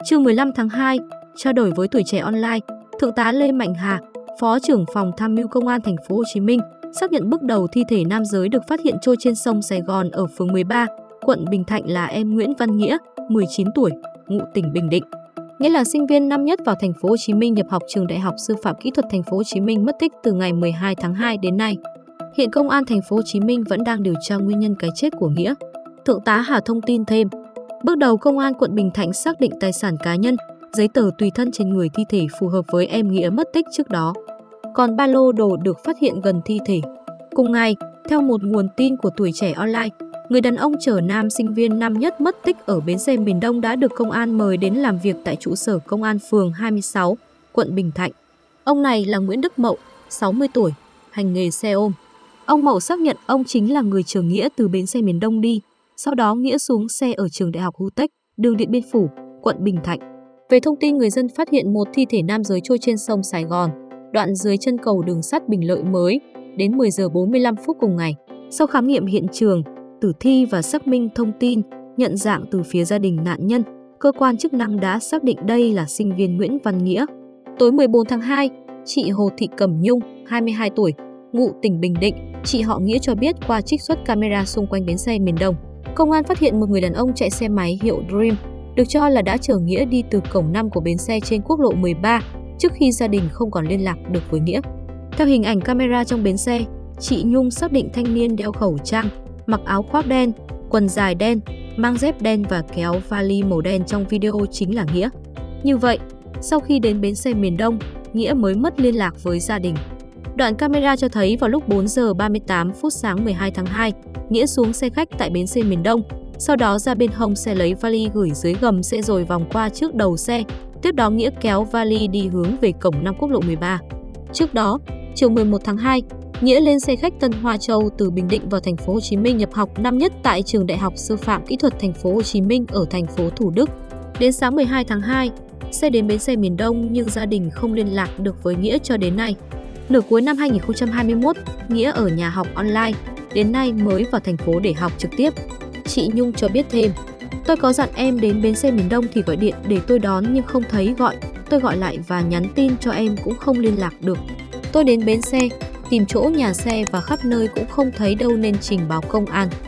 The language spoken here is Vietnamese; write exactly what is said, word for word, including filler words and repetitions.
Trưa mười lăm tháng hai, trao đổi với Tuổi Trẻ Online, Thượng tá Lê Mạnh Hà, Phó trưởng phòng tham mưu Công an thành phố Hồ Chí Minh xác nhận bước đầu thi thể nam giới được phát hiện trôi trên sông Sài Gòn ở phường mười ba, quận Bình Thạnh là em Nguyễn Văn Nghĩa, mười chín tuổi, ngụ tỉnh Bình Định. Nghĩa là sinh viên năm nhất vào thành phố Hồ Chí Minh nhập học trường Đại học Sư phạm Kỹ thuật thành phố Hồ Chí Minh mất tích từ ngày mười hai tháng hai đến nay. Hiện Công an thành phố Hồ Chí Minh vẫn đang điều tra nguyên nhân cái chết của Nghĩa. Thượng tá Hà thông tin thêm, bước đầu Công an quận Bình Thạnh xác định tài sản cá nhân, giấy tờ tùy thân trên người thi thể phù hợp với em Nghĩa mất tích trước đó. Còn ba lô đồ được phát hiện gần thi thể. Cùng ngày, theo một nguồn tin của Tuổi Trẻ Online, người đàn ông chở nam sinh viên năm nhất mất tích ở bến xe miền Đông đã được công an mời đến làm việc tại trụ sở công an phường hai mươi sáu, quận Bình Thạnh. Ông này là Nguyễn Đức Mậu, sáu mươi tuổi, hành nghề xe ôm. Ông Mậu xác nhận ông chính là người chở Nghĩa từ bến xe miền Đông đi, sau đó Nghĩa xuống xe ở trường Đại học Hu Tech, đường Điện Biên Phủ, quận Bình Thạnh. Về thông tin người dân phát hiện một thi thể nam giới trôi trên sông Sài Gòn, đoạn dưới chân cầu đường sắt Bình Lợi mới, đến mười giờ bốn mươi lăm phút cùng ngày. Sau khám nghiệm hiện trường, tử thi và xác minh thông tin, nhận dạng từ phía gia đình nạn nhân, cơ quan chức năng đã xác định đây là sinh viên Nguyễn Văn Nghĩa. Tối mười bốn tháng hai, chị Hồ Thị Cẩm Nhung, hai mươi hai tuổi, ngụ tỉnh Bình Định, chị họ Nghĩa cho biết qua trích xuất camera xung quanh bến xe miền Đông, công an phát hiện một người đàn ông chạy xe máy hiệu Dream, được cho là đã chở Nghĩa đi từ cổng năm của bến xe trên quốc lộ mười ba, trước khi gia đình không còn liên lạc được với Nghĩa. Theo hình ảnh camera trong bến xe, chị Nhung xác định thanh niên đeo khẩu trang, mặc áo khoác đen, quần dài đen, mang dép đen và kéo vali màu đen trong video chính là Nghĩa. Như vậy, sau khi đến bến xe miền Đông, Nghĩa mới mất liên lạc với gia đình. Đoạn camera cho thấy vào lúc bốn giờ ba mươi tám phút sáng mười hai tháng hai, Nghĩa xuống xe khách tại bến xe miền Đông, sau đó ra bên hông xe lấy vali gửi dưới gầm xe rồi vòng qua trước đầu xe. Tiếp đó Nghĩa kéo vali đi hướng về cổng năm quốc lộ mười ba. Trước đó, chiều mười một tháng hai, Nghĩa lên xe khách Tân Hoa Châu từ Bình Định vào thành phố Hồ Chí Minh nhập học năm nhất tại trường Đại học Sư phạm Kỹ thuật thành phố Hồ Chí Minh ở thành phố Thủ Đức. Đến sáng mười hai tháng hai, xe đến bến xe miền Đông nhưng gia đình không liên lạc được với Nghĩa cho đến nay. Nửa cuối năm hai nghìn không trăm hai mươi mốt, Nghĩa ở nhà học online, đến nay mới vào thành phố để học trực tiếp. Chị Nhung cho biết thêm, tôi có dặn em đến bến xe miền Đông thì gọi điện để tôi đón nhưng không thấy gọi, tôi gọi lại và nhắn tin cho em cũng không liên lạc được. Tôi đến bến xe, tìm chỗ nhà xe và khắp nơi cũng không thấy đâu nên trình báo công an.